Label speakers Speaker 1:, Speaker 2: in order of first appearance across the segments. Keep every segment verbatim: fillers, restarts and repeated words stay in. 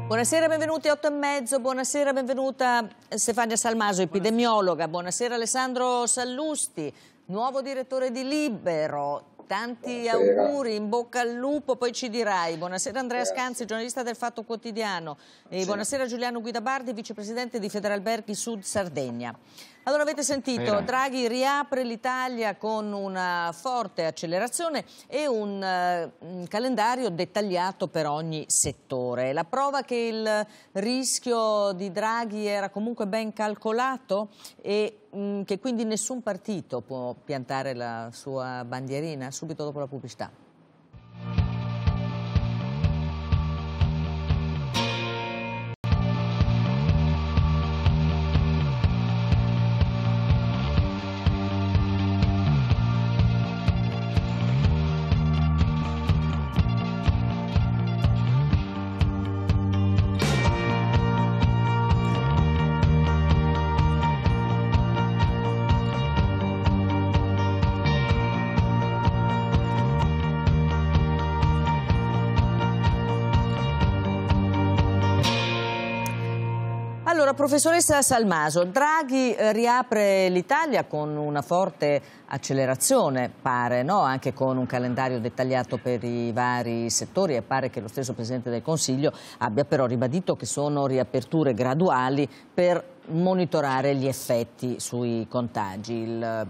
Speaker 1: Buonasera, benvenuti a otto e mezzo, buonasera, benvenuta Stefania Salmaso, epidemiologa, buonasera Alessandro Sallusti, nuovo direttore di Libero, tanti buonasera. Auguri, in bocca al lupo, poi ci dirai. Buonasera Andrea Grazie. Scanzi, giornalista del Fatto Quotidiano, e buonasera Giuliano Guidabardi, vicepresidente di Federalberghi Sud Sardegna. Allora avete sentito, Draghi riapre l'Italia con una forte accelerazione e un, uh, un calendario dettagliato per ogni settore. La prova che il rischio di Draghi era comunque ben calcolato e mh, che quindi nessun partito può piantare la sua bandierina, subito dopo la pubblicità. Allora, professoressa Salmaso, Draghi riapre l'Italia con una forte accelerazione, pare, no? Anche con un calendario dettagliato per i vari settori, e pare che lo stesso Presidente del Consiglio abbia però ribadito che sono riaperture graduali per monitorare gli effetti sui contagi. Il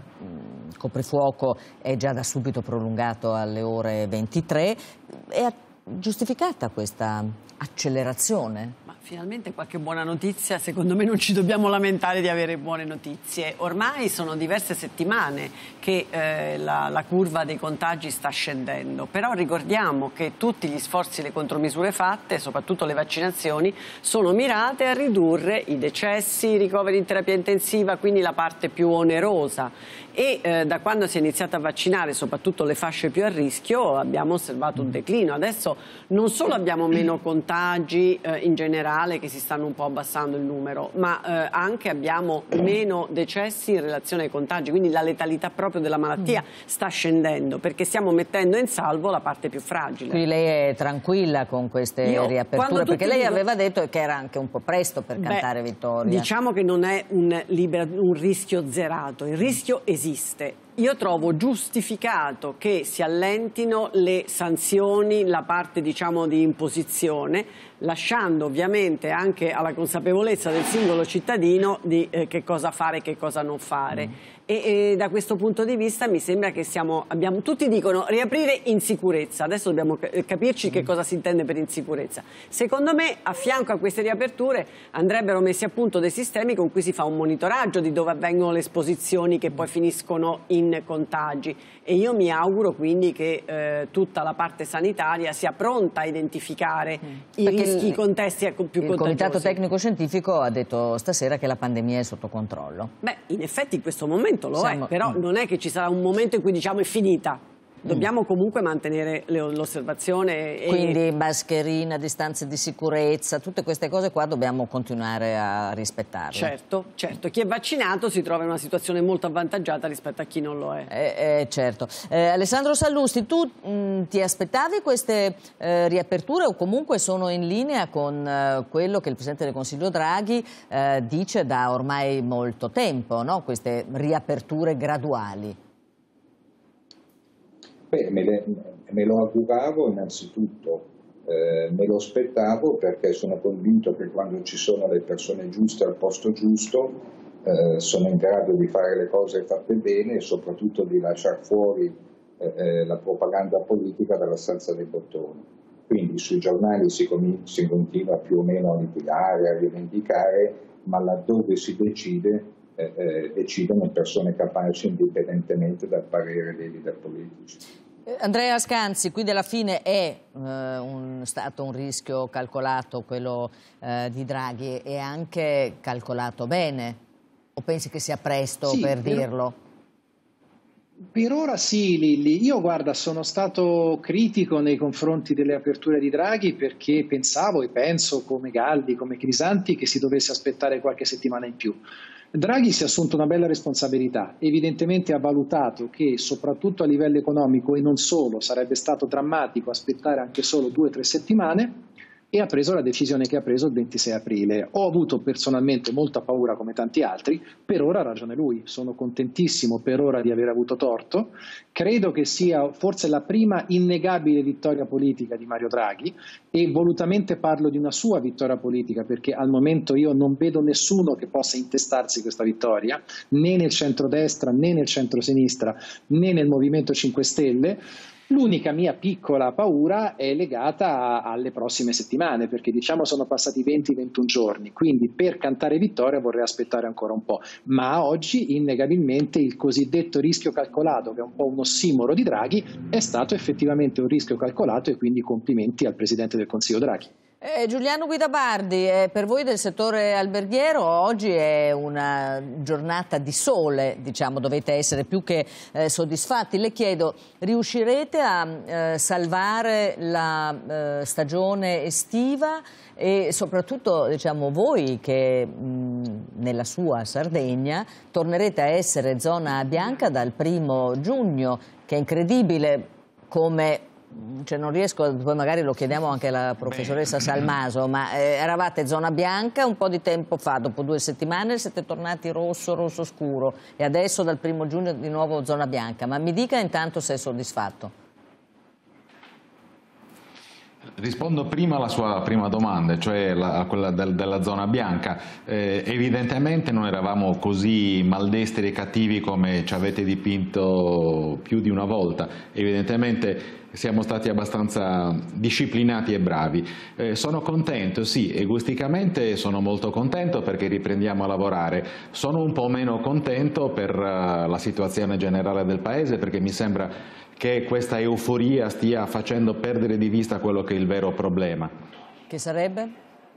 Speaker 1: coprifuoco è già da subito prolungato alle ore ventitré. È giustificata questa accelerazione?
Speaker 2: Ma finalmente qualche buona notizia. Secondo me non ci dobbiamo lamentare di avere buone notizie. Ormai sono diverse settimane che eh, la, la curva dei contagi sta scendendo, però ricordiamo che tutti gli sforzi e le contromisure fatte, soprattutto le vaccinazioni, sono mirate a ridurre i decessi, i ricoveri in terapia intensiva, quindi la parte più onerosa. E eh, da quando si è iniziato a vaccinare soprattutto le fasce più a rischio abbiamo osservato un declino. Adesso non solo abbiamo meno contagi eh, in generale, che si stanno un po' abbassando il numero, ma eh, anche abbiamo meno decessi in relazione ai contagi, quindi la letalità proprio della malattia sta scendendo, perché stiamo mettendo in salvo la parte più fragile.
Speaker 1: Quindi lei è tranquilla con queste Io, riaperture, perché lei dico... aveva detto che era anche un po' presto per Beh, cantare vittoria.
Speaker 2: Diciamo che non è un, liber... un rischio zerato, il rischio esiste. Io trovo giustificato che si allentino le sanzioni, la parte diciamo di imposizione, lasciando ovviamente anche alla consapevolezza del singolo cittadino di eh, che cosa fare e che cosa non fare. Mm. E, e da questo punto di vista mi sembra che siamo, abbiamo, tutti dicono riaprire in sicurezza, adesso dobbiamo capirci mm. che cosa si intende per insicurezza. Secondo me a fianco a queste riaperture andrebbero messi a punto dei sistemi con cui si fa un monitoraggio di dove avvengono le esposizioni che poi finiscono in contagi, e io mi auguro quindi che eh, tutta la parte sanitaria sia pronta a identificare mm. i Perché rischi, i contesti più contagiosi.
Speaker 1: Il Comitato Tecnico Scientifico ha detto stasera che la pandemia è sotto controllo.
Speaker 2: Beh, in effetti in questo momento lo Siamo... è, però mm. non è che ci sarà un momento in cui diciamo è finita. Dobbiamo comunque mantenere l'osservazione. E...
Speaker 1: Quindi mascherina, distanze di sicurezza, tutte queste cose qua dobbiamo continuare a rispettarle.
Speaker 2: Certo, certo. Chi è vaccinato si trova in una situazione molto avvantaggiata rispetto a chi non lo è.
Speaker 1: Eh, eh, certo. Eh, Alessandro Sallusti, tu mh, ti aspettavi queste eh, riaperture o comunque sono in linea con eh, quello che il Presidente del Consiglio Draghi eh, dice da ormai molto tempo, no? Queste riaperture graduali?
Speaker 3: Beh, me, le, me lo auguravo innanzitutto, eh, me lo aspettavo perché sono convinto che quando ci sono le persone giuste al posto giusto eh, sono in grado di fare le cose fatte bene e soprattutto di lasciare fuori eh, la propaganda politica dalla stanza dei bottoni. Quindi sui giornali si, si continua più o meno a litigare, a rivendicare, ma laddove si decide Eh, eh, decidono persone capaci indipendentemente dal parere dei leader politici.
Speaker 1: Andrea Scanzi, quindi alla fine è eh, un, stato un rischio calcolato quello eh, di Draghi, e anche calcolato bene? O pensi che sia presto sì, per
Speaker 4: per,
Speaker 1: dirlo?
Speaker 4: Per ora sì, Lilli. Io guarda, sono stato critico nei confronti delle aperture di Draghi perché pensavo e penso come Galli, come Crisanti, che si dovesse aspettare qualche settimana in più. Draghi si è assunto una bella responsabilità, evidentemente ha valutato che soprattutto a livello economico e non solo sarebbe stato drammatico aspettare anche solo due o tre settimane, e ha preso la decisione che ha preso il ventisei aprile. Ho avuto personalmente molta paura come tanti altri, per ora ha ragione lui, sono contentissimo per ora di aver avuto torto, credo che sia forse la prima innegabile vittoria politica di Mario Draghi e volutamente parlo di una sua vittoria politica perché al momento io non vedo nessuno che possa intestarsi questa vittoria, né nel centrodestra né nel centrosinistra né nel Movimento cinque Stelle. L'unica mia piccola paura è legata alle prossime settimane, perché diciamo sono passati venti ventuno giorni, quindi per cantare vittoria vorrei aspettare ancora un po', ma oggi innegabilmente il cosiddetto rischio calcolato, che è un po' un ossimoro di Draghi, è stato effettivamente un rischio calcolato e quindi complimenti al Presidente del Consiglio Draghi.
Speaker 1: Eh, Giuliano Guidabardi, eh, per voi del settore alberghiero oggi è una giornata di sole, diciamo, dovete essere più che eh, soddisfatti. Le chiedo, riuscirete a eh, salvare la eh, stagione estiva e soprattutto, diciamo, voi che mh, nella sua Sardegna tornerete a essere zona bianca dal primo giugno, che è incredibile come... Cioè non riesco, poi magari lo chiediamo anche alla professoressa Salmaso, ma eh, eravate zona bianca un po' di tempo fa, dopo due settimane siete tornati rosso, rosso scuro e adesso dal primo giugno di nuovo zona bianca, ma mi dica intanto se è soddisfatto.
Speaker 5: Rispondo prima alla sua prima domanda, cioè la, a quella del, della zona bianca. Eh, evidentemente non eravamo così maldestri e cattivi come ci avete dipinto più di una volta, evidentemente siamo stati abbastanza disciplinati e bravi. Eh, sono contento, sì, egoisticamente sono molto contento perché riprendiamo a lavorare. Sono un po' meno contento per uh, la situazione generale del Paese perché mi sembra che questa euforia stia facendo perdere di vista quello che è il vero problema.
Speaker 1: Che sarebbe?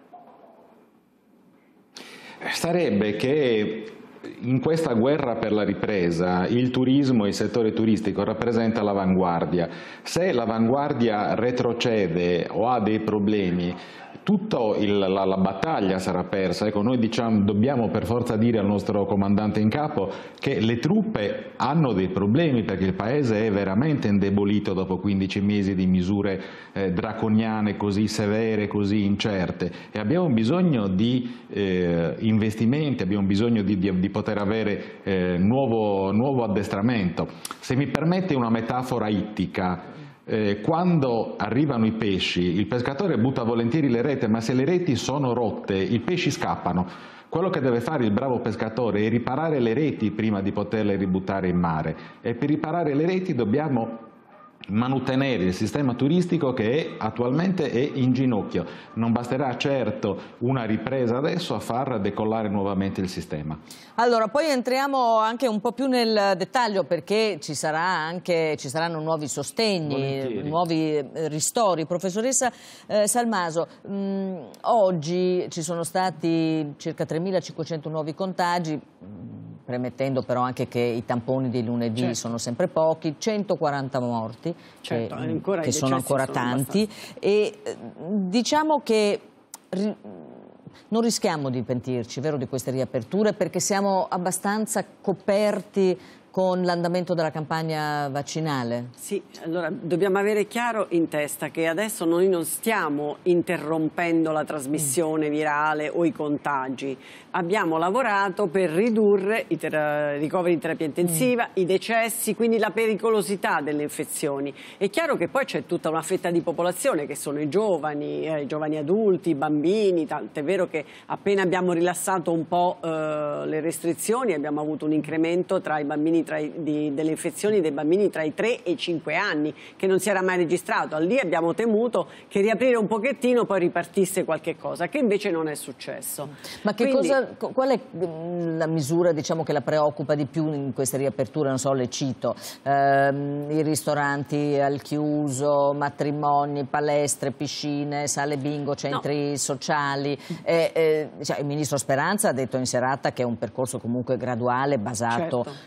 Speaker 5: Sarebbe che in questa guerra per la ripresa il turismo, il settore turistico rappresenta l'avanguardia. Se l'avanguardia retrocede o ha dei problemi, tutta la, la battaglia sarà persa. Ecco, noi diciamo, dobbiamo per forza dire al nostro comandante in capo che le truppe hanno dei problemi perché il Paese è veramente indebolito dopo quindici mesi di misure eh, draconiane così severe, così incerte e abbiamo bisogno di eh, investimenti, abbiamo bisogno di, di, di poter avere eh, nuovo, nuovo addestramento. Se mi permette una metafora ittica, Eh, quando arrivano i pesci, il pescatore butta volentieri le reti, ma se le reti sono rotte, i pesci scappano. Quello che deve fare il bravo pescatore è riparare le reti prima di poterle ributtare in mare e per riparare le reti dobbiamo manutenere il sistema turistico che è, attualmente è in ginocchio. Non basterà certo una ripresa adesso a far decollare nuovamente il sistema.
Speaker 1: Allora, poi entriamo anche un po' più nel dettaglio perché ci, sarà anche, ci saranno nuovi sostegni, Volentieri. nuovi ristori. Professoressa eh, Salmaso, mh, oggi ci sono stati circa tremilacinquecento nuovi contagi, premettendo però anche che i tamponi di lunedì certo. sono sempre pochi, centoquaranta morti, certo, che, ancora che sono ancora sono tanti, abbastanza. E diciamo che ri, non rischiamo di pentirci, vero, di queste riaperture, perché siamo abbastanza coperti con l'andamento della campagna vaccinale?
Speaker 2: Sì, allora dobbiamo avere chiaro in testa che adesso noi non stiamo interrompendo la trasmissione virale o i contagi. Abbiamo lavorato per ridurre i ricoveri in terapia intensiva, mm. i decessi, quindi la pericolosità delle infezioni. È chiaro che poi c'è tutta una fetta di popolazione che sono i giovani, eh, i giovani adulti, i bambini, tant'è vero che appena abbiamo rilassato un po' eh, le restrizioni abbiamo avuto un incremento tra i bambini Tra i, di, delle infezioni dei bambini tra i tre e i cinque anni che non si era mai registrato. Lì abbiamo temuto che riaprire un pochettino poi ripartisse qualche cosa, che invece non è successo.
Speaker 1: Ma che
Speaker 2: Quindi,
Speaker 1: cosa, qual è la misura, diciamo, che la preoccupa di più in queste riaperture? Non so, le cito, ehm, i ristoranti al chiuso, matrimoni, palestre, piscine, sale bingo, centri no. sociali. Eh, eh, cioè, il ministro Speranza ha detto in serata che è un percorso comunque graduale basato certo, sull'evidenza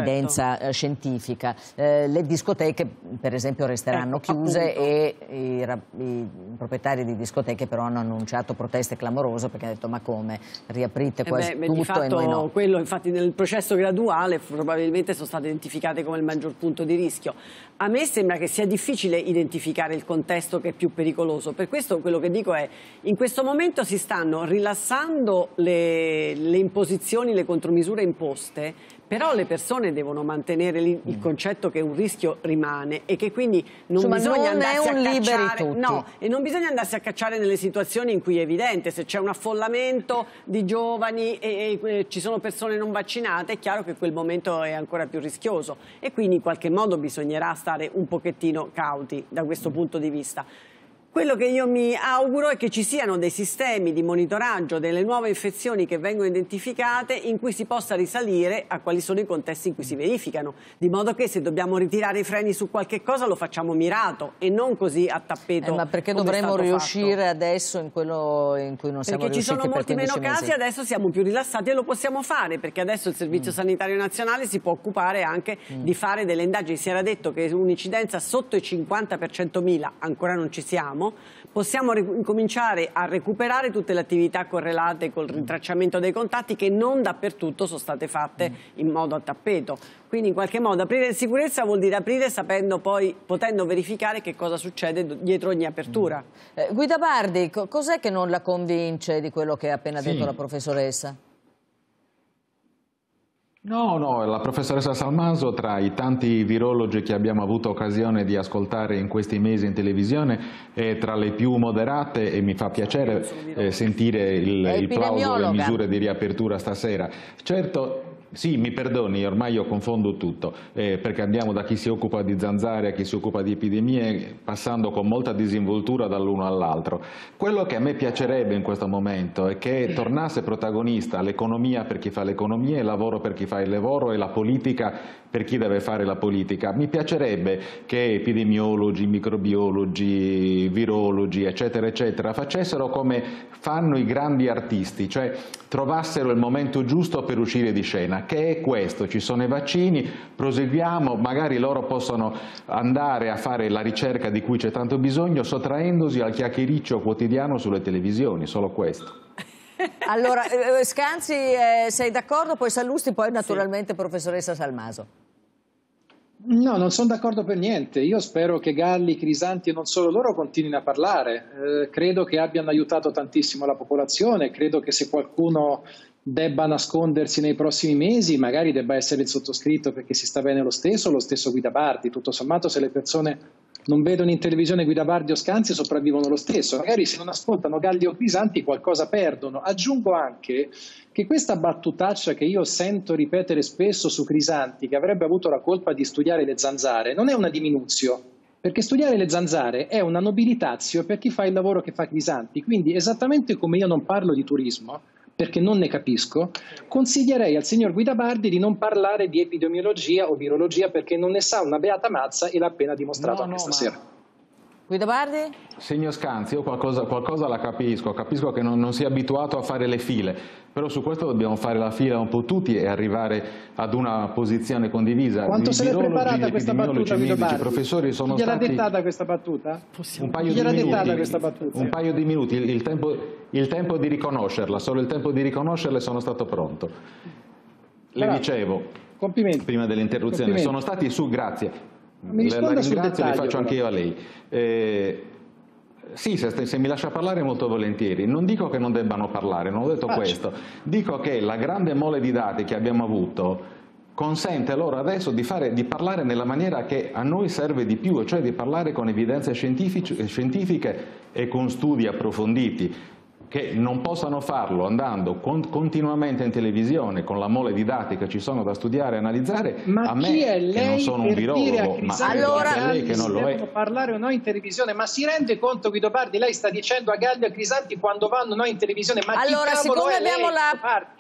Speaker 1: evidenza certo. scientifica. Eh, le discoteche per esempio resteranno ecco, chiuse appunto. e i, i proprietari di discoteche però hanno annunciato proteste clamorose perché hanno detto ma come riaprite quasi eh beh, tutto
Speaker 2: di fatto,
Speaker 1: e noi no.
Speaker 2: Quello infatti nel processo graduale probabilmente sono state identificate come il maggior punto di rischio. A me sembra che sia difficile identificare il contesto che è più pericoloso, per questo quello che dico è in questo momento si stanno rilassando le, le imposizioni, le contromisure imposte, però le persone devono mantenere il concetto che un rischio rimane e che quindi non
Speaker 1: Insomma,
Speaker 2: bisogna
Speaker 1: non
Speaker 2: andarsi
Speaker 1: è un
Speaker 2: a
Speaker 1: liberi
Speaker 2: cacciare,
Speaker 1: tutti.
Speaker 2: no, e non bisogna andarsi a cacciare nelle situazioni in cui è evidente, se c'è un affollamento di giovani e, e, e ci sono persone non vaccinate, è chiaro che quel momento è ancora più rischioso e quindi in qualche modo bisognerà stare un pochettino cauti da questo punto di vista. Quello che io mi auguro è che ci siano dei sistemi di monitoraggio delle nuove infezioni che vengono identificate in cui si possa risalire a quali sono i contesti in cui si verificano, di modo che se dobbiamo ritirare i freni su qualche cosa lo facciamo mirato e non così a tappeto.
Speaker 1: Eh, ma perché dovremmo riuscire fatto. adesso in quello in cui non siamo
Speaker 2: perché
Speaker 1: riusciti per
Speaker 2: Perché ci sono molti meno
Speaker 1: mesi.
Speaker 2: casi, adesso siamo più rilassati e lo possiamo fare, perché adesso il Servizio mm. Sanitario Nazionale si può occupare anche mm. di fare delle indagini. Si era detto che un'incidenza sotto i cinquanta per centomila, ancora non ci siamo, possiamo cominciare a recuperare tutte le attività correlate col rintracciamento dei contatti che non dappertutto sono state fatte in modo a tappeto. Quindi in qualche modo aprire in sicurezza vuol dire aprire sapendo poi, potendo verificare che cosa succede dietro ogni apertura.
Speaker 1: Eh, Guida Bardi, co cos'è che non la convince di quello che ha appena
Speaker 5: sì.
Speaker 1: detto la professoressa?
Speaker 5: No, no, la professoressa Salmaso, tra i tanti virologi che abbiamo avuto occasione di ascoltare in questi mesi in televisione, è tra le più moderate e mi fa piacere eh, sentire il, il plauso alle misure di riapertura stasera. Certo, sì, mi perdoni, ormai io confondo tutto, eh, perché andiamo da chi si occupa di zanzare a chi si occupa di epidemie, passando con molta disinvoltura dall'uno all'altro. Quello che a me piacerebbe in questo momento è che tornasse protagonista l'economia per chi fa l'economia, il lavoro per chi fa il lavoro e la politica per chi deve fare la politica. Mi piacerebbe che epidemiologi, microbiologi, virologi, eccetera, eccetera, facessero come fanno i grandi artisti, cioè trovassero il momento giusto per uscire di scena, che è questo: ci sono i vaccini, proseguiamo, magari loro possono andare a fare la ricerca di cui c'è tanto bisogno, sottraendosi al chiacchiericcio quotidiano sulle televisioni, solo questo.
Speaker 1: Allora, eh, Scanzi, eh, sei d'accordo? Poi Sallusti, poi naturalmente sì. Professoressa Salmaso.
Speaker 4: No, non sono d'accordo per niente. Io spero che Galli, Crisanti e non solo loro continuino a parlare. Eh, credo che abbiano aiutato tantissimo la popolazione, credo che se qualcuno debba nascondersi nei prossimi mesi magari debba essere il sottoscritto, perché si sta bene lo stesso, lo stesso Guida Bardi. Tutto sommato, se le persone non vedono in televisione Guida Bardi o Scanzi sopravvivono lo stesso, magari se non ascoltano Galli o Crisanti qualcosa perdono. Aggiungo anche che questa battutaccia che io sento ripetere spesso su Crisanti, che avrebbe avuto la colpa di studiare le zanzare, non è una diminuzio, perché studiare le zanzare è una nobilitazio per chi fa il lavoro che fa Crisanti. Quindi, esattamente come io non parlo di turismo perché non ne capisco, consiglierei al signor Guida Bardi di non parlare di epidemiologia o virologia, perché non ne sa una beata mazza e l'ha appena dimostrato
Speaker 5: no,
Speaker 4: anche
Speaker 5: no,
Speaker 4: stasera.
Speaker 5: Ma...
Speaker 1: Guida Bardi?
Speaker 5: Signor Scanzi, io qualcosa, qualcosa la capisco, capisco che non, non sia abituato a fare le file, però su questo dobbiamo fare la fila un po' tutti e arrivare ad una posizione condivisa.
Speaker 4: Quanto
Speaker 5: I
Speaker 4: se l'è preparata questa battuta, Guida Bardi?
Speaker 5: I professori sono
Speaker 4: Chi gliel'ha
Speaker 5: stati...
Speaker 4: dettata questa battuta?
Speaker 5: Un paio,
Speaker 4: Chi
Speaker 5: di minuti,
Speaker 4: dettata questa battuta?
Speaker 5: un paio di minuti, il, il, tempo, il tempo di riconoscerla, solo il tempo di riconoscerla sono stato pronto. Le
Speaker 4: Allora,
Speaker 5: dicevo,
Speaker 4: complimenti.
Speaker 5: prima dell'interruzione, sono stati su, grazie.
Speaker 4: Mi risponda
Speaker 5: la
Speaker 4: sul
Speaker 5: ringrazio,
Speaker 4: dettaglio,
Speaker 5: li faccio anche io a lei. Eh, sì, se, se mi lascia parlare molto volentieri. Non dico che non debbano parlare, non ho detto
Speaker 4: Faccio.
Speaker 5: questo. Dico che la grande mole di dati che abbiamo avuto consente loro adesso di, fare, di parlare nella maniera che a noi serve di più, cioè di parlare con evidenze scientifiche e con studi approfonditi. Che non possano farlo andando con, continuamente in televisione con la mole di dati che ci sono da studiare e analizzare.
Speaker 4: Ma
Speaker 5: a me
Speaker 4: chi è lei
Speaker 5: che non sono un virologo, ma
Speaker 1: allora,
Speaker 5: a lei che non lo è.
Speaker 4: Parlare o no in televisione, ma si rende conto, Guido Bardi, lei sta dicendo a Galli e a Crisanti quando vanno noi in televisione, ma
Speaker 1: allora,
Speaker 4: chi cavolo
Speaker 1: siccome
Speaker 4: è
Speaker 1: abbiamo
Speaker 4: lei,
Speaker 1: la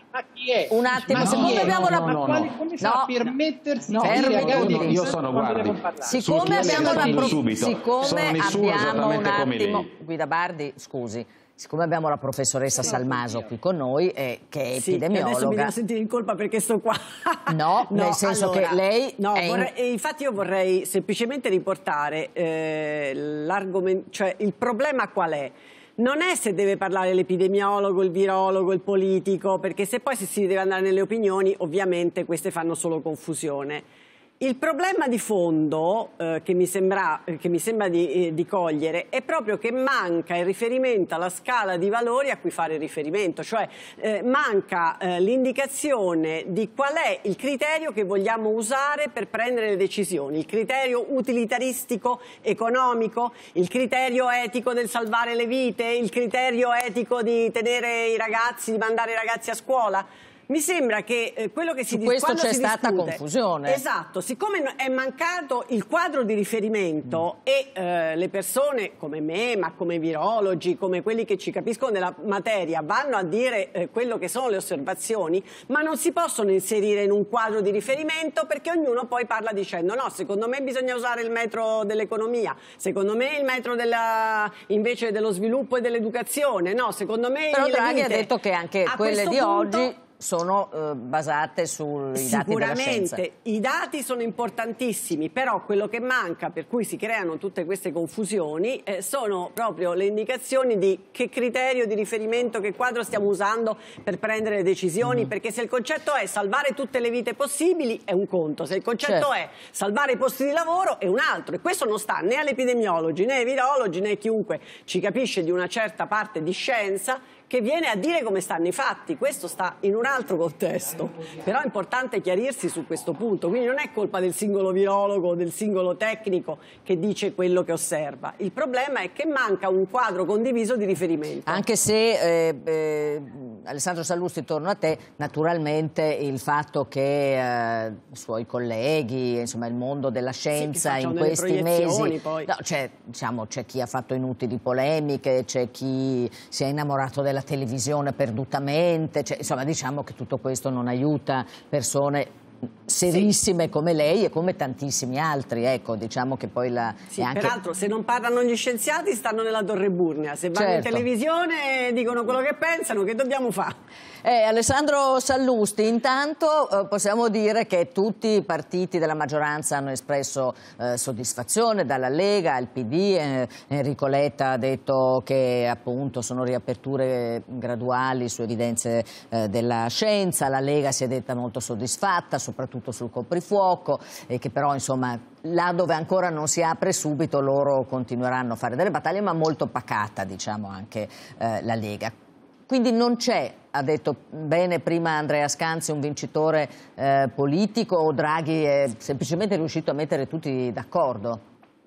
Speaker 4: Ma chi è?
Speaker 1: Un attimo,
Speaker 4: Ma
Speaker 1: siccome
Speaker 4: è?
Speaker 1: abbiamo
Speaker 4: no,
Speaker 1: la...
Speaker 4: no, no. Come fa
Speaker 1: no,
Speaker 4: a permettersi
Speaker 1: no,
Speaker 4: di
Speaker 1: fermi
Speaker 4: dire a Gaudi
Speaker 1: tutti.
Speaker 4: e
Speaker 5: Io sono, guardi,
Speaker 1: siccome abbiamo la pro...
Speaker 5: subito.
Speaker 1: siccome
Speaker 5: Sono nessuno
Speaker 1: abbiamo un
Speaker 5: esattamente come
Speaker 1: attimo,
Speaker 5: lei.
Speaker 1: Guida Bardi, scusi, siccome abbiamo la professoressa Salmaso qui con noi, eh, che è
Speaker 2: sì,
Speaker 1: epidemiologa.
Speaker 2: Adesso mi devo sentire in colpa perché sto qua.
Speaker 1: No, no, nel senso allora, che lei...
Speaker 2: No,
Speaker 1: è
Speaker 2: vorrei,
Speaker 1: in...
Speaker 2: infatti io vorrei semplicemente riportare eh, l'argomento, cioè il problema qual è? Non è se deve parlare l'epidemiologo, il virologo, il politico, perché se poi si deve andare nelle opinioni, ovviamente queste fanno solo confusione. Il problema di fondo eh, che mi sembra, eh, che mi sembra di, eh, di cogliere è proprio che manca il riferimento alla scala di valori a cui fare riferimento, cioè eh, manca eh, l'indicazione di qual è il criterio che vogliamo usare per prendere le decisioni, il criterio utilitaristico economico, il criterio etico del salvare le vite, il criterio etico di tenere i ragazzi, di mandare i ragazzi a scuola. Mi sembra che eh, quello che si
Speaker 1: dice... Su questo c'è stata
Speaker 2: discute,
Speaker 1: confusione.
Speaker 2: Esatto, siccome è mancato il quadro di riferimento mm. e eh, le persone come me, ma come virologi, come quelli che ci capiscono della materia, vanno a dire eh, quello che sono le osservazioni, ma non si possono inserire in un quadro di riferimento perché ognuno poi parla dicendo no, secondo me bisogna usare il metro dell'economia, secondo me il metro della, invece dello sviluppo e dell'educazione, no, secondo me...
Speaker 1: Però Draghi ha detto che anche quelle di
Speaker 2: punto,
Speaker 1: oggi... sono eh, basate sui dati della scienza.
Speaker 2: Sicuramente i dati sono importantissimi, però quello che manca, per cui si creano tutte queste confusioni, eh, sono proprio le indicazioni di che criterio di riferimento, che quadro stiamo usando per prendere le decisioni, mm. perché se il concetto è salvare tutte le vite possibili è un conto, se il concetto certo. è salvare i posti di lavoro è un altro, e questo non sta né agli epidemiologi né ai virologi né a chiunque ci capisce di una certa parte di scienza che viene a dire come stanno i fatti. Questo sta in un altro contesto, però è importante chiarirsi su questo punto, quindi non è colpa del singolo virologo o del singolo tecnico che dice quello che osserva, il problema è che manca un quadro condiviso di riferimento.
Speaker 1: Anche se, eh, eh, Alessandro Sallusti, torno a te, naturalmente il fatto che eh, i suoi colleghi, insomma il mondo della scienza
Speaker 2: sì,
Speaker 1: in questi mesi,
Speaker 2: poi.
Speaker 1: No, c'è, diciamo, c'è chi ha fatto inutili polemiche, c'è chi si è innamorato della televisione perdutamente, cioè, insomma diciamo che tutto questo non aiuta persone serissime sì. come lei e come tantissimi altri, ecco, diciamo che poi la...
Speaker 2: Sì,
Speaker 1: anche...
Speaker 2: peraltro se non parlano gli scienziati stanno nella torre Burnea, se vanno certo. in televisione dicono quello che pensano, che dobbiamo fare?
Speaker 1: Eh, Alessandro Sallusti, intanto eh, possiamo dire che tutti i partiti della maggioranza hanno espresso eh, soddisfazione, dalla Lega al P D, eh, Enrico Letta ha detto che appunto sono riaperture graduali su evidenze eh, della scienza, la Lega si è detta molto soddisfatta, soprattutto sul coprifuoco, e che però insomma là dove ancora non si apre subito loro continueranno a fare delle battaglie, ma molto pacata diciamo anche eh, la Lega. Quindi non c'è, ha detto bene prima Andrea Scanzi, un vincitore eh, politico, o Draghi è semplicemente riuscito a mettere tutti d'accordo?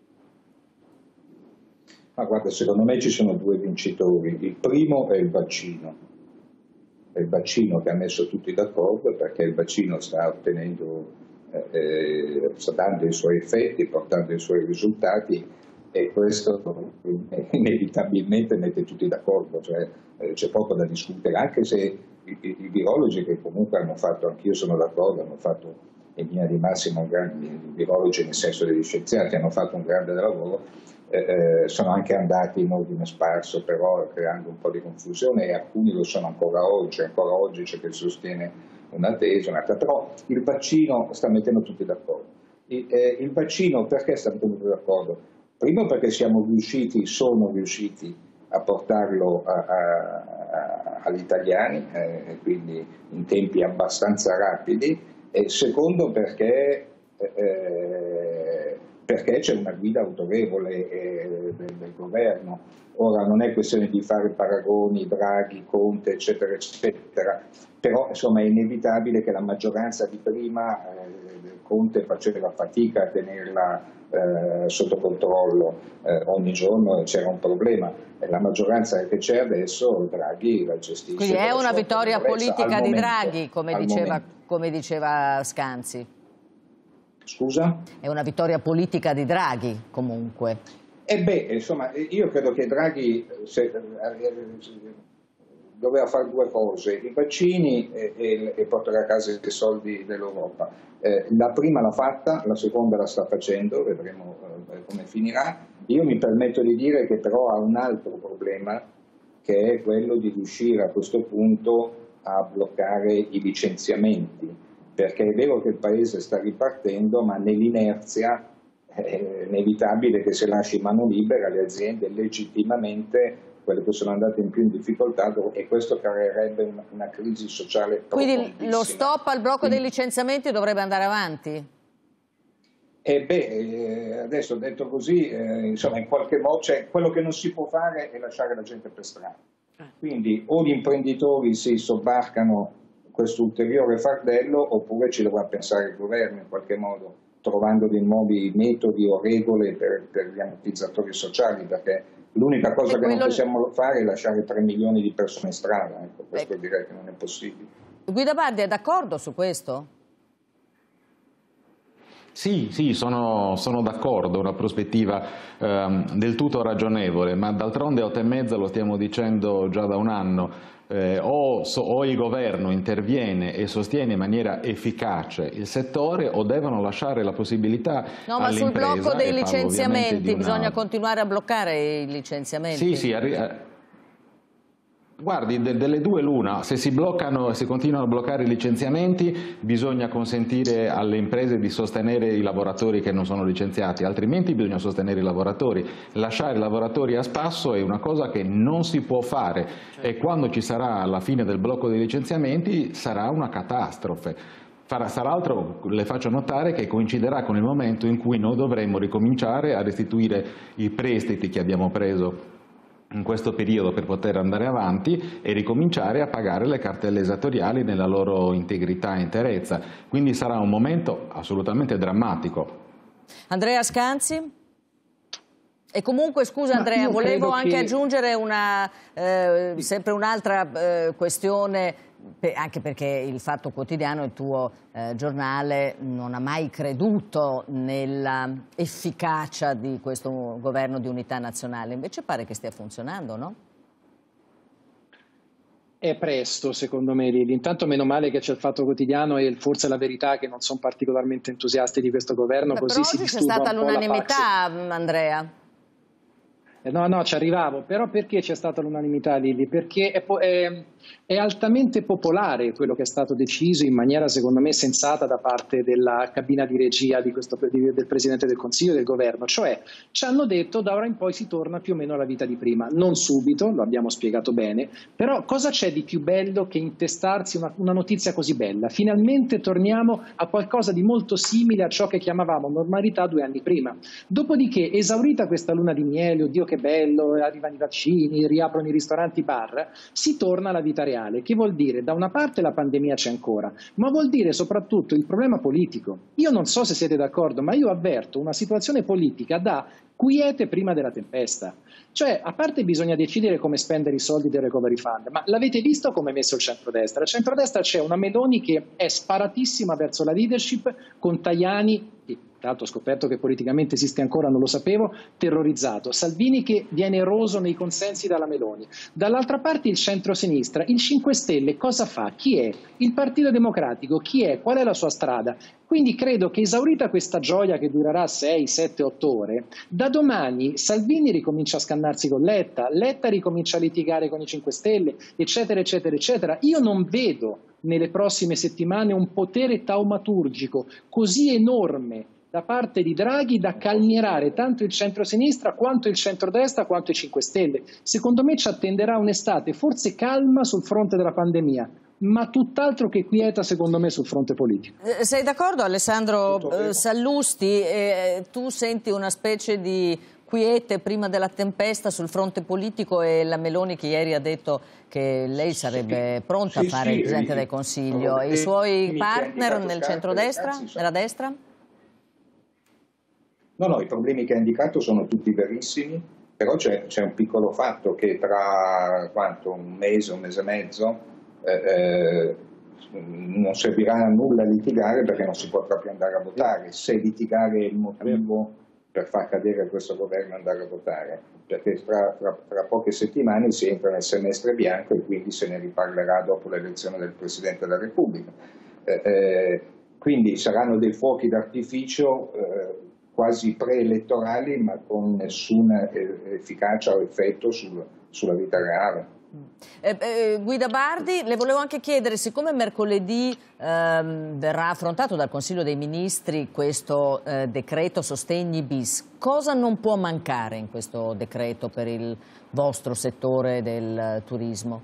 Speaker 3: Ma guarda, secondo me ci sono due vincitori. Il primo è il vaccino. È il vaccino che ha messo tutti d'accordo, perché il vaccino sta ottenendo, eh, sta dando i suoi effetti, portando i suoi risultati, e questo inevitabilmente mette tutti d'accordo, cioè eh, c'è poco da discutere, anche se i, i, i virologi che comunque hanno fatto, anch'io sono d'accordo, hanno fatto in linea di massima un grande, i virologi nel senso degli scienziati hanno fatto un grande lavoro, eh, eh, sono anche andati in ordine sparso però creando un po' di confusione, e alcuni lo sono ancora oggi, ancora oggi c'è chi sostiene una tesi, un'altra, però il vaccino sta mettendo tutti d'accordo. Il, eh, il vaccino perché sta mettendo tutti d'accordo? Primo perché siamo riusciti, sono riusciti a portarlo a, a, a, agli italiani, eh, quindi in tempi abbastanza rapidi, e secondo perché, eh, perché c'è una guida autorevole eh, del, del governo. Ora non è questione di fare paragoni, Draghi, Conte, eccetera, eccetera, però insomma è inevitabile che la maggioranza di prima, eh, Conte faceva fatica a tenerla Eh, sotto controllo, eh, ogni giorno c'era un problema, e la maggioranza che c'è adesso Draghi la gestisce.
Speaker 1: Quindi è una vittoria politica di
Speaker 3: momento,
Speaker 1: Draghi, come diceva, come diceva Scanzi.
Speaker 3: Scusa?
Speaker 1: È una vittoria politica di Draghi comunque.
Speaker 3: E beh, insomma, io credo che Draghi, se, doveva fare due cose, i vaccini e, e, e portare a casa i soldi dell'Europa. Eh, la prima l'ha fatta, la seconda la sta facendo, vedremo eh, come finirà. Io mi permetto di dire che però ha un altro problema, che è quello di riuscire a questo punto a bloccare i licenziamenti, perché è vero che il Paese sta ripartendo, ma nell'inerzia è inevitabile che se lasci mano libera le aziende legittimamente, quelle che sono andate in più in difficoltà, e questo creerebbe una, una crisi sociale profondissima.
Speaker 1: Quindi lo stop al blocco Quindi, dei licenziamenti dovrebbe andare avanti?
Speaker 3: E beh, adesso detto così, eh, insomma, in qualche modo, cioè, quello che non si può fare è lasciare la gente per strada. Quindi o gli imprenditori si sobbarcano questo ulteriore fardello, oppure ci dovrà pensare il governo in qualche modo, trovando dei nuovi metodi o regole per, per gli ammortizzatori sociali, perché l'unica cosa e che quello... non possiamo fare è lasciare tre milioni di persone in strada, ecco, questo ecco. direi che non è possibile.
Speaker 1: Guido Bardi è d'accordo su questo?
Speaker 5: Sì, sì, sono, sono d'accordo, una prospettiva ehm, del tutto ragionevole, ma d'altronde otto e mezza lo stiamo dicendo già da un anno. Eh, o, so, o il governo interviene e sostiene in maniera efficace il settore, o devono lasciare la possibilità
Speaker 1: no, ma sul blocco dei licenziamenti una... bisogna continuare a bloccare i licenziamenti.
Speaker 5: Sì, sì, arri... Guardi, de delle due l'una, se si bloccano e si continuano a bloccare i licenziamenti bisogna consentire alle imprese di sostenere i lavoratori che non sono licenziati, altrimenti bisogna sostenere i lavoratori. Lasciare i lavoratori a spasso è una cosa che non si può fare e quando ci sarà la fine del blocco dei licenziamenti sarà una catastrofe. Fra l'altro le faccio notare che coinciderà con il momento in cui noi dovremmo ricominciare a restituire i prestiti che abbiamo preso in questo periodo per poter andare avanti e ricominciare a pagare le cartelle esattoriali nella loro integrità e interezza. Quindi sarà un momento assolutamente drammatico.
Speaker 1: Andrea Scanzi? E comunque, scusa Andrea, volevo anche che... aggiungere una, eh, sempre un'altra eh, questione, anche perché il Fatto Quotidiano, il tuo eh, giornale, non ha mai creduto nell'efficacia di questo governo di unità nazionale, invece pare che stia funzionando, no?
Speaker 4: È presto, secondo me, Lili. Intanto meno male che c'è il Fatto Quotidiano e forse la Verità, che non sono particolarmente entusiasti di questo governo.
Speaker 1: Beh,
Speaker 4: così
Speaker 1: però
Speaker 4: si
Speaker 1: oggi c'è stata l'unanimità, Andrea.
Speaker 4: No, no, ci arrivavo, però perché c'è stata l'unanimità, Lili? Perché è, è, è altamente popolare quello che è stato deciso in maniera, secondo me, sensata da parte della cabina di regia di questo, del Presidente del Consiglio e del Governo, cioè ci hanno detto da ora in poi si torna più o meno alla vita di prima, non subito, lo abbiamo spiegato bene, però cosa c'è di più bello che intestarsi una, una notizia così bella? Finalmente torniamo a qualcosa di molto simile a ciò che chiamavamo normalità due anni prima, dopodiché esaurita questa luna di miele, oddio che che bello, arrivano i vaccini, riaprono i ristoranti, bar, si torna alla vita reale, che vuol dire da una parte la pandemia c'è ancora, ma vuol dire soprattutto il problema politico. Io non so se siete d'accordo, ma io avverto una situazione politica da quiete prima della tempesta. Cioè, a parte bisogna decidere come spendere i soldi del Recovery Fund, ma l'avete visto come è messo il centrodestra? Il centrodestra c'è una Meloni che è sparatissima verso la leadership, con Tajani, che tra l'altro ho scoperto che politicamente esiste ancora, non lo sapevo, terrorizzato. Salvini che viene eroso nei consensi dalla Meloni. Dall'altra parte il centro-sinistra, il cinque Stelle cosa fa? Chi è? Il Partito Democratico, chi è? Qual è la sua strada? Quindi credo che esaurita questa gioia che durerà sei, sette, otto ore, da domani Salvini ricomincia a scannarsi con Letta, Letta ricomincia a litigare con i cinque Stelle, eccetera, eccetera, eccetera. Io non vedo nelle prossime settimane un potere taumaturgico così enorme da parte di Draghi da calmierare tanto il centro-sinistra quanto il centrodestra quanto i cinque Stelle. Secondo me ci attenderà un'estate forse calma sul fronte della pandemia, ma tutt'altro che quieta secondo me sul fronte politico.
Speaker 1: Sei d'accordo, Alessandro eh, Sallusti? Eh, tu senti una specie di quiete prima della tempesta sul fronte politico e la Meloni che ieri ha detto che lei sarebbe sì, pronta sì, a fare sì, il Presidente del Consiglio. I suoi partner nel centrodestra, nella destra?
Speaker 3: No, no, i problemi che ha indicato sono tutti verissimi, però c'è un piccolo fatto che tra quanto, un mese, un mese e mezzo, eh, eh, non servirà a nulla litigare perché non si potrà più andare a votare. Se litigare è il motivo per far cadere questo governo e andare a votare, perché tra, tra, tra poche settimane si entra nel semestre bianco e quindi se ne riparlerà dopo l'elezione del Presidente della Repubblica. Eh, eh, quindi saranno dei fuochi d'artificio eh, quasi preelettorali, ma con nessuna efficacia o effetto sul, sulla vita reale.
Speaker 1: Eh, eh, Guida Bardi, le volevo anche chiedere, siccome mercoledì ehm, verrà affrontato dal Consiglio dei Ministri questo eh, decreto sostegni bis, cosa non può mancare in questo decreto per il vostro settore del turismo?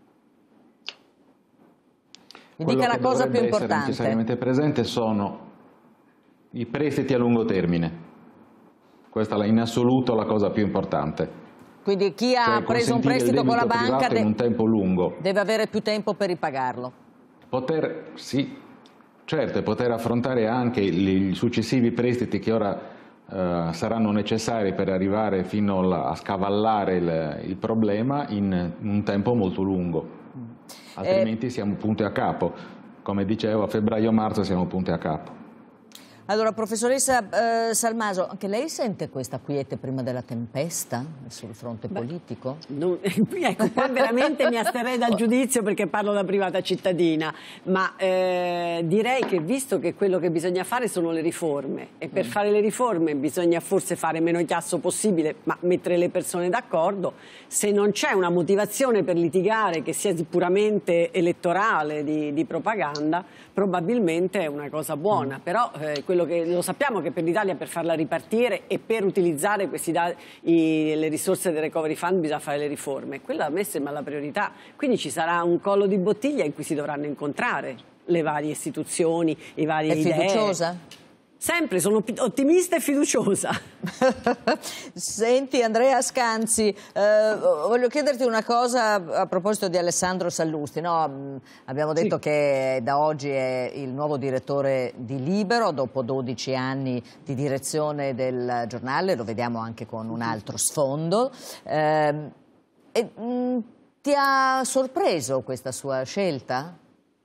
Speaker 1: Mi dica la cosa più importante. Quello che dovrebbe essere
Speaker 5: necessariamente presente sono i prestiti a lungo termine. Questa è in assoluto la cosa più importante.
Speaker 1: Quindi chi ha cioè, preso un prestito con la banca
Speaker 5: de- in un tempo lungo.
Speaker 1: deve avere più tempo per ripagarlo.
Speaker 5: Poter, sì, certo, e poter affrontare anche i successivi prestiti che ora eh, saranno necessari per arrivare fino a, a scavallare il, il problema in un tempo molto lungo. Altrimenti eh, siamo punti a capo. Come dicevo, a febbraio-marzo siamo punti a capo.
Speaker 1: Allora, professoressa eh, Salmaso, anche lei sente questa quiete prima della tempesta sul fronte Beh, politico?
Speaker 2: Non, ecco, qua veramente mi asterrei dal giudizio perché parlo da privata cittadina, ma eh, direi che visto che quello che bisogna fare sono le riforme e per mm. fare le riforme bisogna forse fare meno chiasso possibile, ma mettere le persone d'accordo, se non c'è una motivazione per litigare che sia puramente elettorale, di, di propaganda, probabilmente è una cosa buona, mm. però eh, quello che lo sappiamo che per l'Italia per farla ripartire e per utilizzare questi dati, i, le risorse del recovery fund bisogna fare le riforme, quella a me sembra la priorità, quindi ci sarà un collo di bottiglia in cui si dovranno incontrare le varie istituzioni, i vari
Speaker 1: È
Speaker 2: idee.
Speaker 1: fiduciosa?
Speaker 2: Sempre, sono ottimista e fiduciosa.
Speaker 1: Senti Andrea Scanzi, eh, voglio chiederti una cosa a proposito di Alessandro Sallusti. No, abbiamo detto sì. che da oggi è il nuovo direttore di Libero, dopo dodici anni di direzione del giornale, lo vediamo anche con un altro sfondo. Eh, e, mh, ti ha sorpreso questa sua scelta?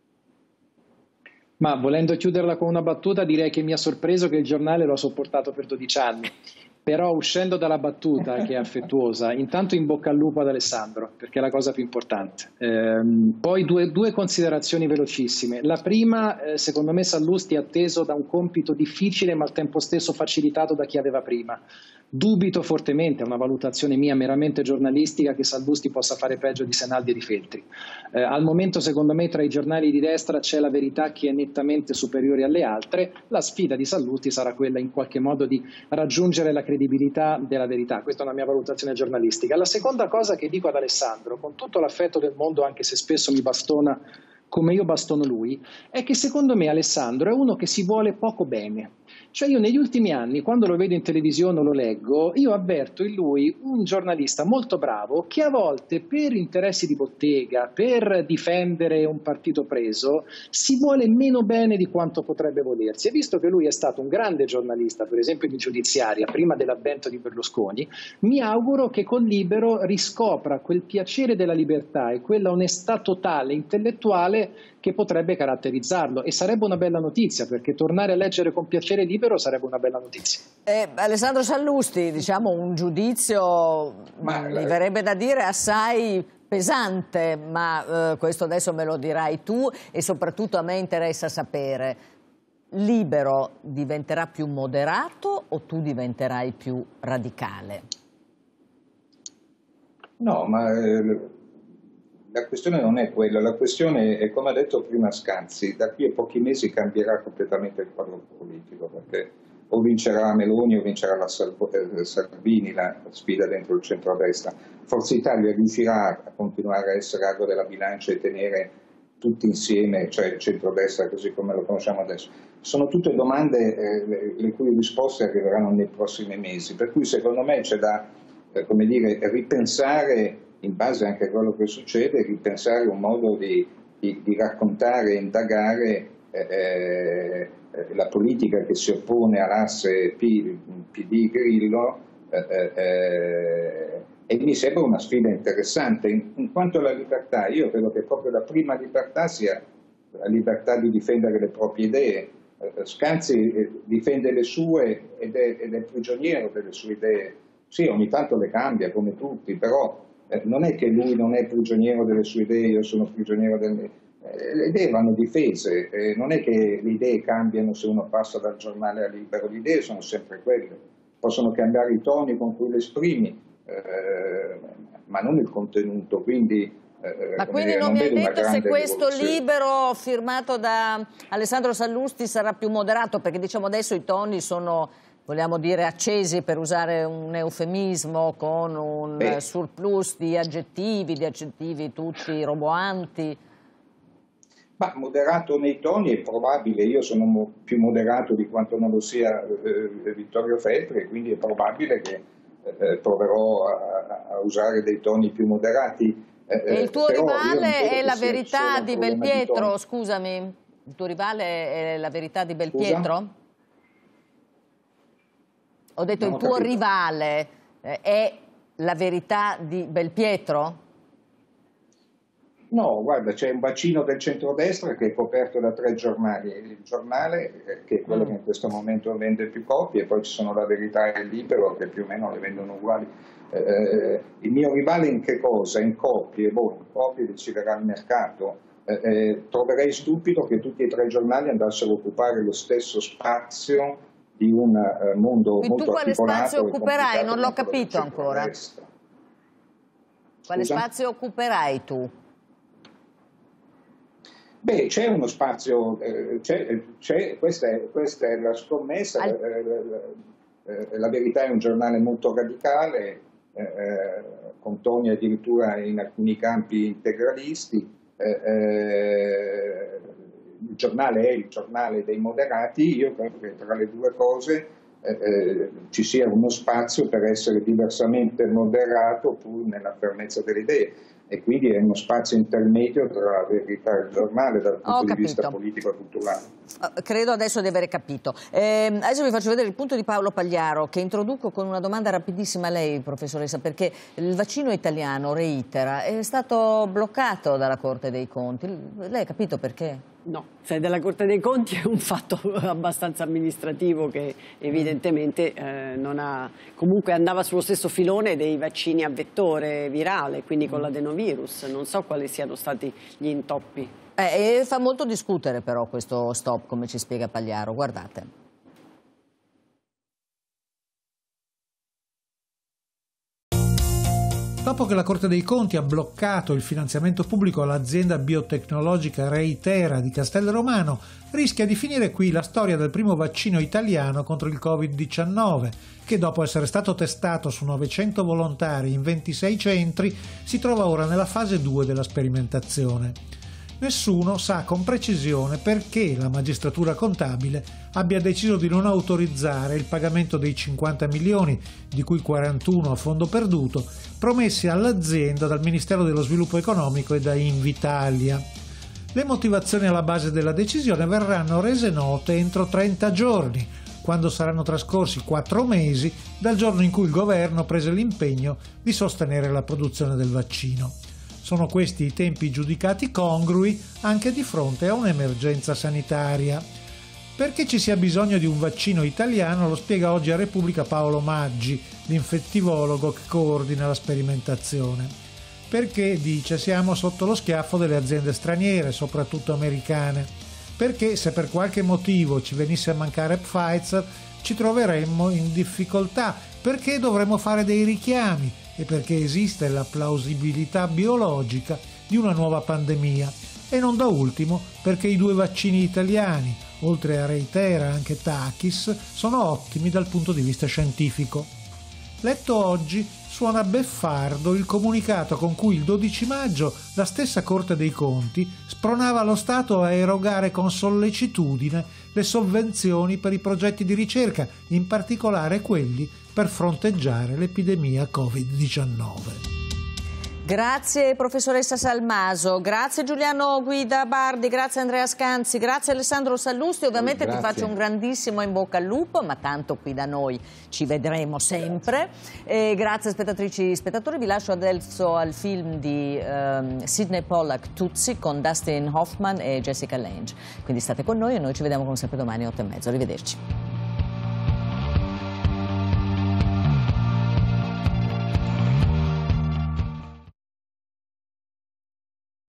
Speaker 4: Ma volendo chiuderla con una battuta direi che mi ha sorpreso che il giornale lo ha sopportato per dodici anni, però uscendo dalla battuta che è affettuosa, intanto in bocca al lupo ad Alessandro, perché è la cosa più importante. Ehm, poi due, due considerazioni velocissime. La prima, eh, secondo me Sallusti è atteso da un compito difficile ma al tempo stesso facilitato da chi aveva prima. Dubito fortemente, è una valutazione mia meramente giornalistica, che Sallusti possa fare peggio di Senaldi e di Feltri. Eh, al momento secondo me tra i giornali di destra c'è la Verità che è nettamente superiore alle altre, la sfida di Sallusti sarà quella in qualche modo di raggiungere la credibilità della Verità, questa è una mia valutazione giornalistica. La seconda cosa che dico ad Alessandro, con tutto l'affetto del mondo anche se spesso mi bastona come io bastono lui, è che secondo me Alessandro è uno che si vuole poco bene. Cioè io negli ultimi anni, quando lo vedo in televisione o lo leggo, io avverto in lui un giornalista molto bravo che a volte per interessi di bottega, per difendere un partito preso, si vuole meno bene di quanto potrebbe volersi. E visto che lui è stato un grande giornalista, per esempio di giudiziaria, prima dell'avvento di Berlusconi, mi auguro che con Libero riscopra quel piacere della libertà e quella onestà totale, intellettuale, che potrebbe caratterizzarlo, e sarebbe una bella notizia, perché tornare a leggere con piacere Libero sarebbe una bella notizia.
Speaker 1: Eh, Alessandro Sallusti, diciamo un giudizio, ma, mi verrebbe da dire assai pesante, ma eh, questo adesso me lo dirai tu, e soprattutto a me interessa sapere, Libero diventerà più moderato o tu diventerai più radicale?
Speaker 3: No, ma eh, la questione non è quella, la questione è, come ha detto prima Scanzi, da qui a pochi mesi cambierà completamente il quadro politico, perché o vincerà Meloni o vincerà la Salvini, la sfida dentro il centrodestra. Forza Italia riuscirà a continuare a essere ago della bilancia e tenere tutti insieme, cioè il centrodestra così come lo conosciamo adesso? Sono tutte domande eh, le, le cui risposte arriveranno nei prossimi mesi, per cui secondo me c'è da eh, come dire, ripensare, in base anche a quello che succede, ripensare un modo di, di, di raccontare e indagare eh, eh, la politica che si oppone all'asse P D Grillo eh, eh, e mi sembra una sfida interessante. In, in quanto alla libertà, io credo che proprio la prima libertà sia la libertà di difendere le proprie idee, eh, Scanzi difende le sue ed è, ed è prigioniero delle sue idee. Sì, ogni tanto le cambia come tutti, però eh, non è che lui non è prigioniero delle sue idee, io sono prigioniero delle... Eh, le idee vanno difese, eh, non è che le idee cambiano se uno passa dal giornale a Libero, le idee sono sempre quelle, possono cambiare i toni con cui le esprimi, eh, ma non il contenuto, quindi... Eh,
Speaker 1: Ma quindi non mi hai detto se questo libero firmato da Alessandro Sallusti sarà più moderato, perché diciamo adesso i toni sono, vogliamo dire, accesi, per usare un eufemismo, con un Beh. surplus di aggettivi, di aggettivi tutti roboanti.
Speaker 3: Ma moderato nei toni è probabile, io sono mo più moderato di quanto non lo sia eh, Vittorio Feltri, quindi è probabile che eh, proverò a, a usare dei toni più moderati.
Speaker 1: E il tuo rivale è la verità di Belpietro, di scusami, il tuo rivale è la verità di Belpietro? Scusa? Ho detto non il tuo capito. rivale è la verità di Belpietro?
Speaker 3: No, guarda, c'è un bacino del centrodestra che è coperto da tre giornali, il giornale che è quello mm. che in questo momento vende più copie, e poi ci sono La Verità e il Libero che più o meno le vendono uguali. Eh, il mio rivale in che cosa? In copie, boh, in copie deciderà il mercato. Eh, eh, troverei stupido che tutti e tre i giornali andassero a occupare lo stesso spazio di un uh, mondo
Speaker 1: Quindi
Speaker 3: molto
Speaker 1: tu quale spazio occuperai? Non l'ho capito
Speaker 3: del
Speaker 1: ancora. Quale spazio occuperai tu?
Speaker 3: Beh, c'è uno spazio, eh, c'è, c'è, questa, è, questa è la scommessa, Al... eh, eh, La Verità è un giornale molto radicale, eh, con toni addirittura in alcuni campi integralisti, eh, eh, il giornale è il giornale dei moderati, io credo che tra le due cose eh, eh, ci sia uno spazio per essere diversamente moderato pur nella fermezza delle idee. E quindi è uno spazio intermedio tra la verità e il giornale dal punto
Speaker 1: Ho
Speaker 3: di
Speaker 1: capito.
Speaker 3: vista politico e culturale.
Speaker 1: Uh, credo adesso di aver capito. Eh, adesso vi faccio vedere il punto di Paolo Pagliaro, che introduco con una domanda rapidissima a lei, professoressa, perché il vaccino italiano, reitera, è stato bloccato dalla Corte dei Conti. Lei ha capito perché?
Speaker 2: No, se della Corte dei Conti è un fatto abbastanza amministrativo che evidentemente eh, non ha, comunque andava sullo stesso filone dei vaccini a vettore virale, quindi con l'adenovirus. Non so quali siano stati gli intoppi.
Speaker 1: Eh, e fa molto discutere però questo stop, come ci spiega Pagliaro, guardate.
Speaker 6: Dopo che la Corte dei Conti ha bloccato il finanziamento pubblico all'azienda biotecnologica Reitera di Castelromano, rischia di finire qui la storia del primo vaccino italiano contro il Covid diciannove, che dopo essere stato testato su novecento volontari in ventisei centri, si trova ora nella fase due della sperimentazione. Nessuno sa con precisione perché la magistratura contabile abbia deciso di non autorizzare il pagamento dei cinquanta milioni, di cui quarantuno a fondo perduto, promessi all'azienda dal Ministero dello Sviluppo Economico e da Invitalia. Le motivazioni alla base della decisione verranno rese note entro trenta giorni, quando saranno trascorsi quattro mesi dal giorno in cui il governo prese l'impegno di sostenere la produzione del vaccino. Sono questi i tempi giudicati congrui anche di fronte a un'emergenza sanitaria. Perché ci sia bisogno di un vaccino italiano lo spiega oggi a Repubblica Paolo Maggi, l'infettivologo che coordina la sperimentazione. Perché, dice, siamo sotto lo schiaffo delle aziende straniere, soprattutto americane. Perché se per qualche motivo ci venisse a mancare Pfizer ci troveremmo in difficoltà. Perché dovremmo fare dei richiami. E perché esiste la plausibilità biologica di una nuova pandemia. E non da ultimo perché i due vaccini italiani, oltre a Reitera anche Takis, sono ottimi dal punto di vista scientifico. Letto oggi, suona beffardo il comunicato con cui il dodici maggio la stessa Corte dei Conti spronava lo Stato a erogare con sollecitudine le sovvenzioni per i progetti di ricerca, in particolare quelli per fronteggiare l'epidemia Covid diciannove.
Speaker 1: Grazie professoressa Salmaso, grazie Giuliano Guida Bardi, grazie Andrea Scanzi, grazie Alessandro Sallusti. Ovviamente
Speaker 5: grazie.
Speaker 1: Ti faccio un grandissimo in bocca al lupo, ma tanto qui da noi ci vedremo sempre. E grazie spettatrici e spettatori, vi lascio adesso al film di um, Sidney Pollack, Tutsi, con Dustin Hoffman e Jessica Lange. Quindi state con noi e noi ci vediamo come sempre domani alle otto e mezzo. Arrivederci.